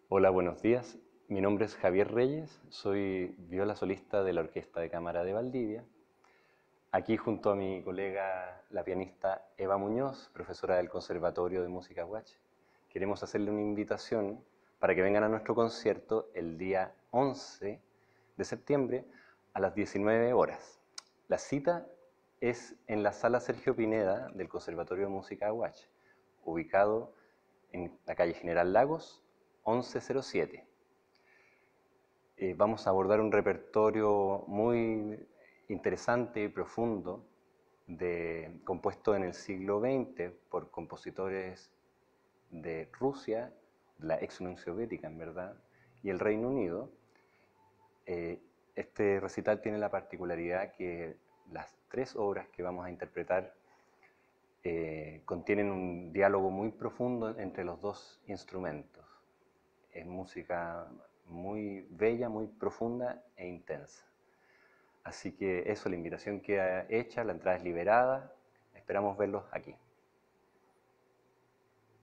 Hola, buenos días. Mi nombre es Javier Reyes, soy viola solista de la Orquesta de Cámara de Valdivia. Aquí junto a mi colega, la pianista Eva Muñoz, profesora del Conservatorio de Música UACH, queremos hacerle una invitación para que vengan a nuestro concierto el día 11 de septiembre a las 19 horas. La cita es en la Sala Sergio Pineda del Conservatorio de Música UACH, ubicado en la calle General Lagos, 1107. Vamos a abordar un repertorio muy interesante y profundo, compuesto en el siglo XX por compositores de Rusia, la ex Unión Soviética en verdad, y el Reino Unido. Este recital tiene la particularidad que las tres obras que vamos a interpretar contienen un diálogo muy profundo entre los dos instrumentos. Es música muy bella, muy profunda e intensa. Así que eso, la invitación queda hecha, la entrada es liberada, esperamos verlos aquí.